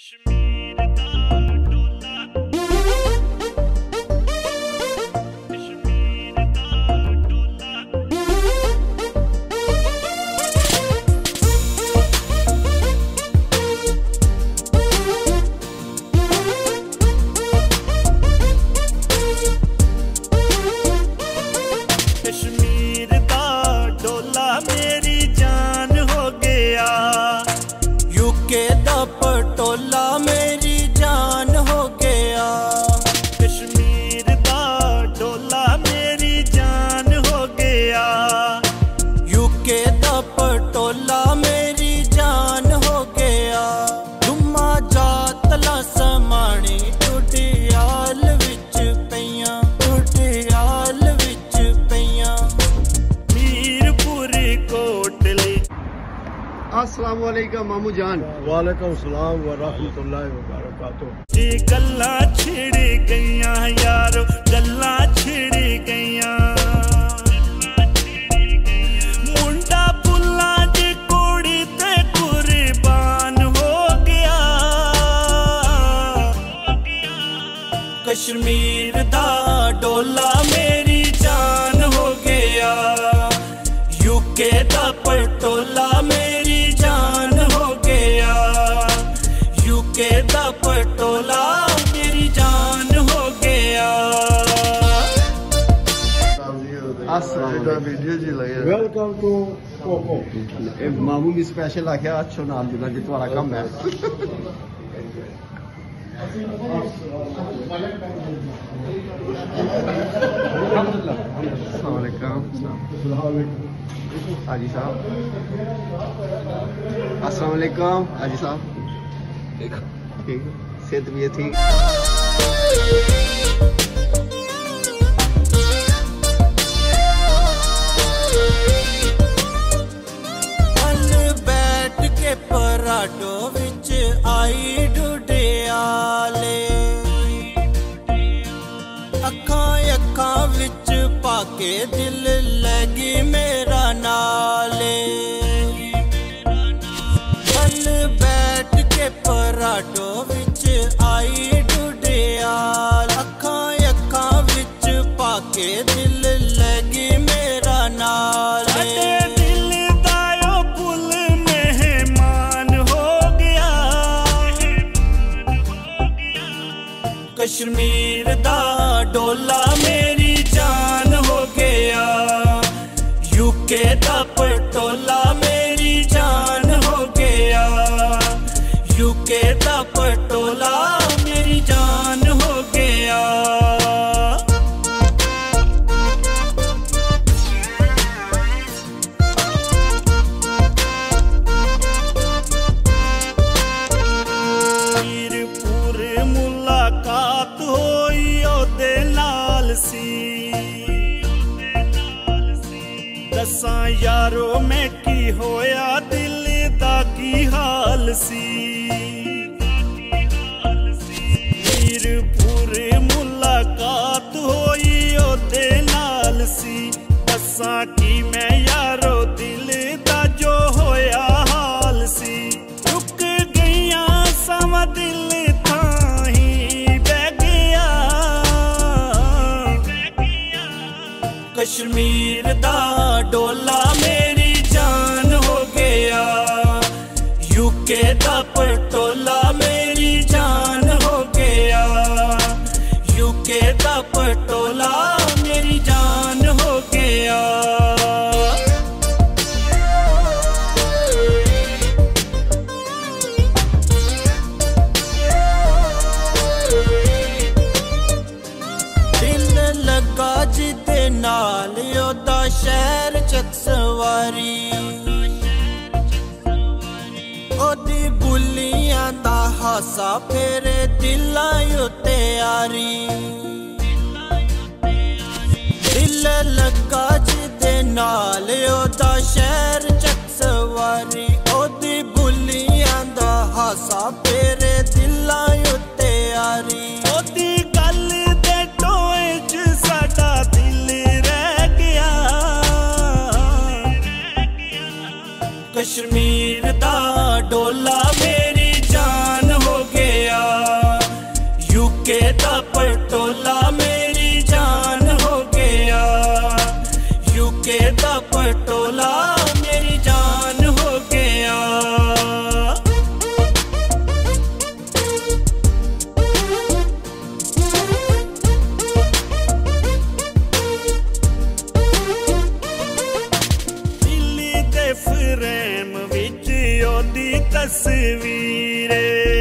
कश्मीर दा डोला कश्मीर दा डोला कश्मीर दा डोला मेरी जान हो गया। यूके दा पटोला मेरी जान हो गया। कश्मीर दा डोला मेरी जान हो गया। यूके दा पटोला मेरी जान हो गया। दुमा जातला समाणी टुटियाल विच पईयां, टुटियाल विच पईयां। मीरपुरी कोटली अस्सलाम वालेकुम मामू जान। वालेकुम सलाम व रहमतुल्लाहि व बरकातुहू। ये गल्लां छिड़ गईयां यारो, गल्लां छिड़ गईयां। मुंडा पुल्ला दी कुड़ी ते कुर्बान हो गया। कश्मीर दा डोला मेरी जान हो गया। यूके दा पटोला मेरी जान हो गया। यूके दा पटोला मेरी जान हो गया। वीडियो जी लगे वेलकम टू कोको। मामू भी स्पेशल आख्या अच्छो नाम देना जी तुम्हारा कम है। अस्सलाम वालेकुम हाजी साहब। अस्सलाम वालेकुम हाजी साहब। ठीक सेहत भी थी। बैठ के पराठो विच आई डुडियाले। अखां अखां विच पाके दिल लगी मेरा नाले। बैठ के पराठो विच आई डुडियाल। अखां अखां विच पाके दिल लगी मेरा नाले। कश्मीर दा डोला मेरी जान हो गया। यूके दा पटोला मेरी जान हो गया। यूके दा पटोला मेरी जान हो गया। मीरपुर मुलाकात होई ओदे नाल सी। दसां यारो मैं की होया दिल दा की हाल सी। मीरपुर मुलाकात होई ओदे नाल सी। दसां की मैं यारो दिल दा जो होया हाल सी। रुक गईयां समा दिल थाही बह गया। कश्मीर दा डोला मेरी जान हो गया। यूके दा पटोला मेरी जान हो गया। यूके दा पटोला मेरी जान हो गया। दिल लगा जिदे नाल ओदा शहर चकसवारी। ओदी बुलियां दा हासा फेरे दिलां उत्ते यारी। दिल लगा जिदे नाल ओदा शहर चकसवारी। ओदी बुलियां दा हासा फेरे दिलां उत्ते यारी। ओदी गल दे टोए च साडा दिल रह गया। कश्मीर दा डोला मेरी जान हो गया। फ्रेम विच ओदी तस्वीर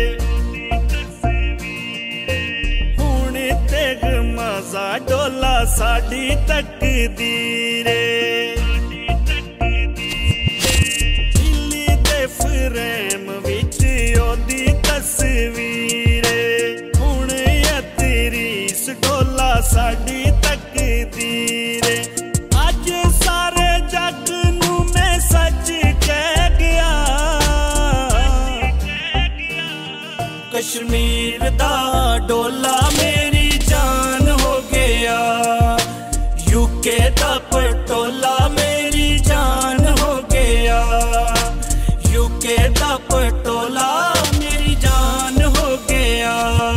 हुण तेग मजा डोला साडी तकदीर दिल्ली दे फ्रेम विच ओदी तस्वीर हुण अतरीस डोला साडी तकदीर अज सारे जग नू मैं सच कह गया कश्मीर दा डोला मेरी जान हो गया यूके दा पटोला मेरी जान हो गया यूके दा पटोला मेरी जान हो गया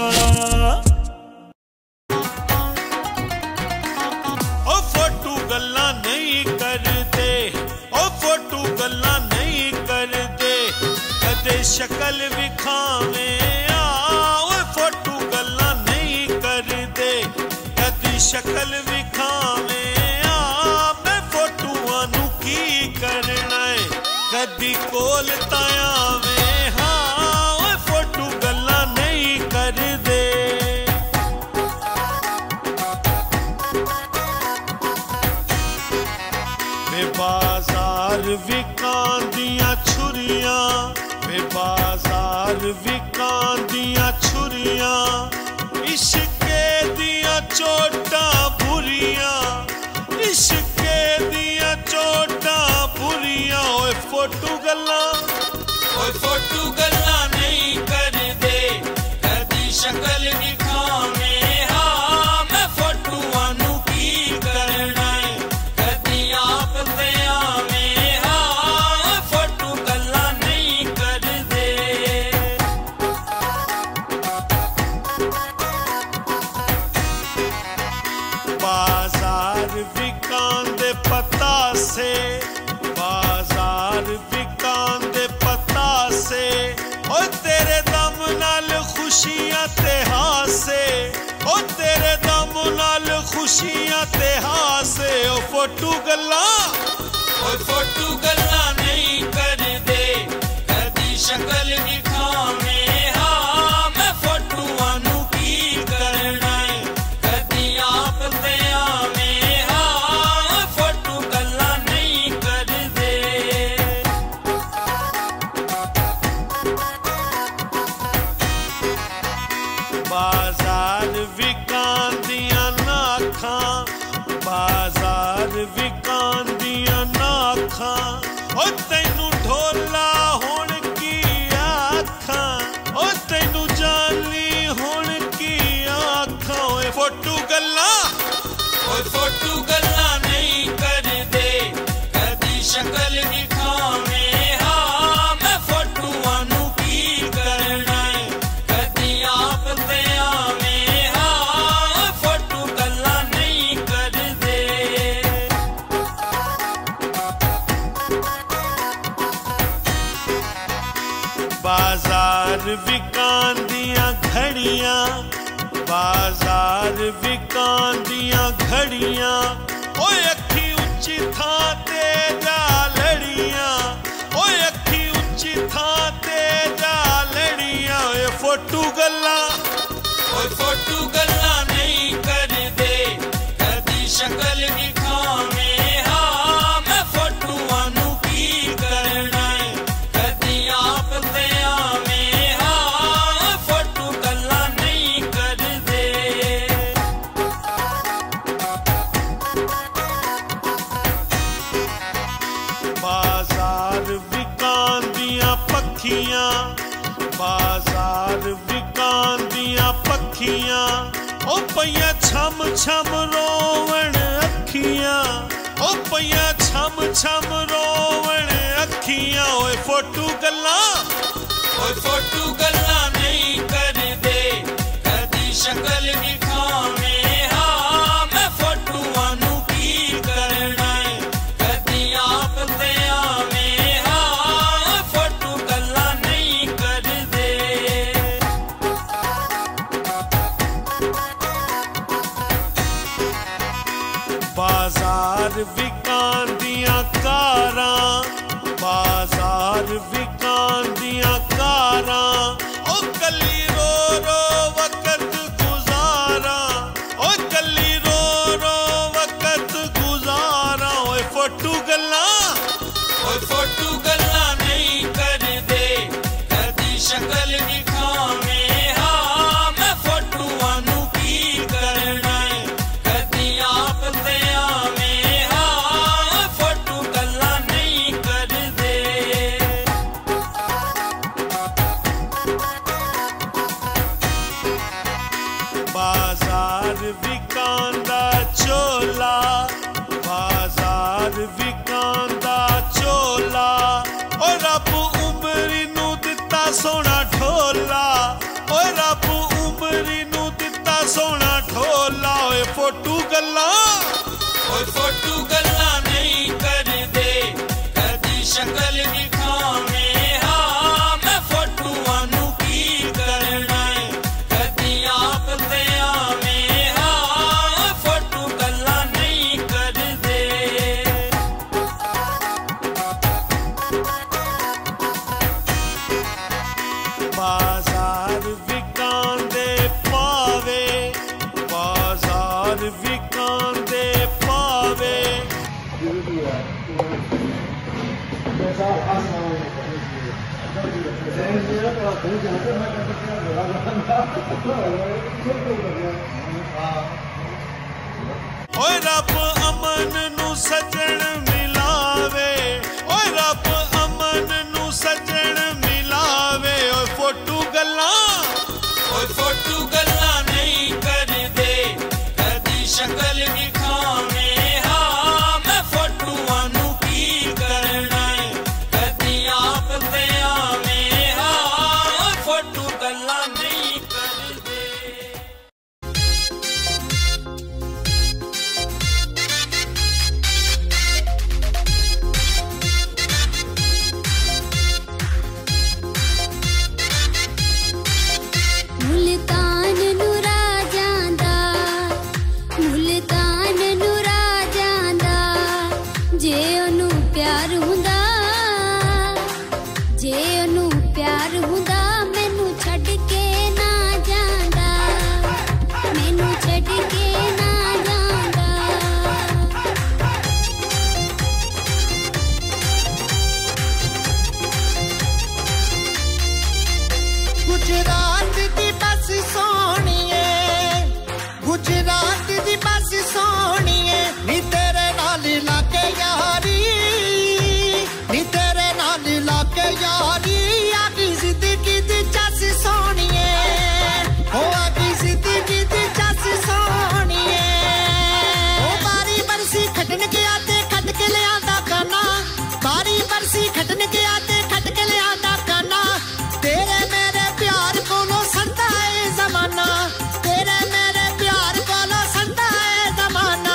ओ फोटू गल्ला नहीं करते ओ फोटू गल्ला नहीं करते कदे शक्ल विखावे ओ फोटू गल्ला नहीं करते कदी शक्ल विखावे मैं फोटूआं नू की करना है कदी कोल तायावे हाँ ओ फोटू गल्ला नहीं करते बाजार विकांदियां छुरियां बाजार विकांदियां छुरियां इश्के दियां चोटां बुरियां इश्के दियां चोटां बुरियां ओए फोटू गल्ला नहीं करदे कदी शक्ल विखावे हाँ मैं फोटूआं नू की करना है कदी आप ते आवे हाँ फोटू गल्ला नहीं करदे बाजार विकांदे पता से बाजार विकांदे पता से ओ तेरे दम नाल खुशियां ते हासे ओ तेरे दम नाल खुशियां ते हासे ओ फोटू गल्ला नहीं करदे कदी शक्ल विखावे हाँ मैं फोटूआं नू की करना है कदी आप ते आवे हाँ फोटू गल्ला नहीं करदे बाजार विकांदियां नाखां बाजार विकांदियां नाखां ओ तैनू ढोला हुण की आखां ओ तैनू जाली हुण की आखां ओए फोटू गल्ला नहीं करदे कदी शक्ल विखावे हाँ मैं फोटूआं नू की करना है कदी आप ते आवे हाँ फोटू गल्ला नहीं करदे बाजार विकांदियां घड़ियां बाजार विकांदियां घड़ियां ओए अखी उच्ची थां ते जा लड़ियां ओए अखी उच्ची थां ते जा लड़ियां ओए फोटू गल्ला नहीं करदे कदी शक्ल विखावे हाँ मैं फोटूआं नू की करना है कदी आप ते आवे हाँ फोटू गल्ला नहीं करदे बाजार विकांदियां पखियां बाजार विकांदियां पखियां ओ पईयां छम छम रोवण अखियां ओ पईयां छम छम रोवण अखियां ओए फोटू गल्ला नहीं करदे कदी शक्ल विखावे हाँ मैं फोटूआं नू की करना है कदी आप ते आवे हाँ फोटू गल्ला नहीं करदे बाजार विकांदियां कारां बाजार बाजार विकांदियां कारां ओ कली रो रो वक्त गुजारा ओ कली रो रो वक्त गुजारा ओए फोटू गल्ला नहीं कर दे कदी शक्ल दिखावे हाँ मैं फोटुआं नू की करना है कदी आप ते आवे हाँ फोटू गल्ला नहीं कर दे बाजार विकांदा चोला बाजार विकांदा चोला ओ रब उमरी नू दिता सोना ढोला ओ रब उमरी नू दिता सोना ढोला ओए फोटू गल्ला नहीं कर दे कदी शक्ल दिखावे हाँ मैं फोटुआं नू की करना है कदी आप ते आवे हाँ फोटू गल्ला नहीं कर दे बाजार विकांदे पावे बाजार विकांदे पावे ओए रब अमन नू सजन मिलावे ओए रब अमन नू सजन मिलावे ओए फोटू गल्ला नहीं कर दे कदी शक्ल दिखावे हाँ मैं फोटुआं नू की करना है कदी आप ते आवे हाँ फोटू गल्ला नहीं कर दे मुल्तान नूरा जांदा जे ओनू प्यार हुंदा मैनू छड्ड के ना जांदा मैनू छड्ड के ना जांदा गुजरात दी बस सोहणीए गुजरात दी बस सोहणीए नी तेरे नाल लाके यारी नी तेरे नाल लाके यारी आगी जिंदगी दी चस सोहणीए ओ आगी जिंदगी दी चस सोहणीए ओ बारी बरसी खटन गया ते खट के ले आंदा गाना बारी बरसी खटन गया ते खट के ले आंदा गाना तेरे मेरे प्यार कोलो संदा है जमाना तेरे मेरे प्यार कोलो संदा है जमाना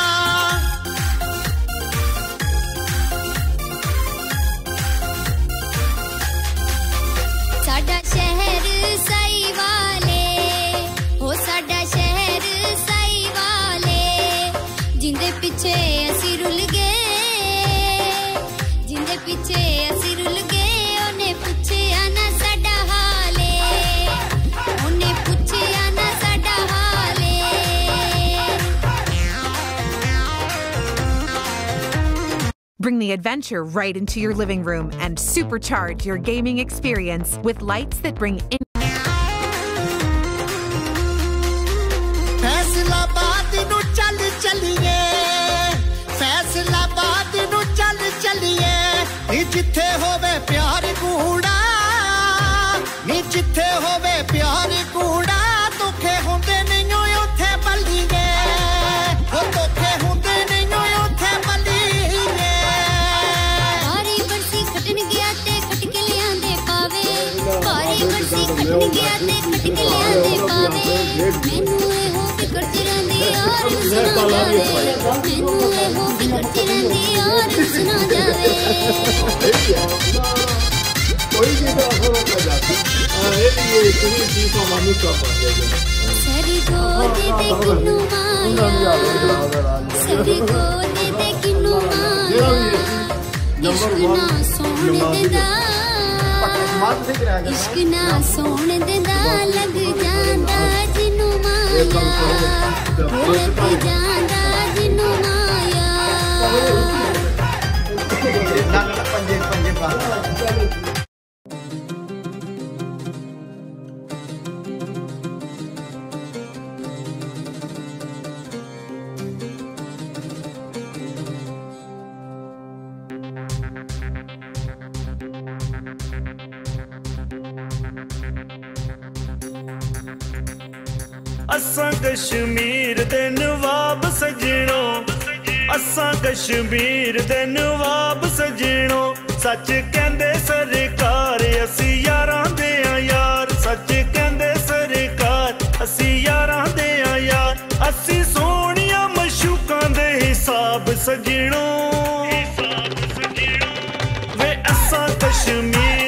साडा शहर सही वाले हो साडा शहर सही वाले जिंदे पीछे असी रुल गए जिंदे पीछे असी रुल गए ओने पुछया ना साडा हाले ओने पुछया ना साडा हाले Bring the adventure right into your living room and supercharge your gaming experience with lights that bring in. Faisalabad नू चल चलिए फैसलाबाद नू चल चलिए नी जिथे होवे प्यार कूड़ा नी जिथे होवे प्यार कूड़ा दुखे हुंदे नहीं उथे बल्लीए ओ दुखे हुंदे नहीं उथे बल्लीए भारी बरसी खटन गया ते खट के ले आंदे पावे भारी बरसी खटन गया ते खट के ले आंदे पावे मैनू ए हो फिकर चिरंदी यार सुना जावे मैनू ए हो फिकर चिरंदी यार सुना जावे कोई भी तो हो जाती ये इतनी चीज को मालूम कर पाएगा सरी को दे किन्नू माया सरी को दे किन्नू माया इश्क ना सोहण देदा इश्क ना सोण दिंदा लग जांदा जिन्नू माया लग जांदा जिन्नू माया पंजे पंजे पा असां कश्मीर दे नवाब सजणो असां कश्मीर दे नवाब सजणो सच कहंदे सरकार असी यारां दे यार सच कहंदे सरकार असी यारां दे यार असी सोहणियां मशूकां दे हिसाब सजणो वे असां कश्मीर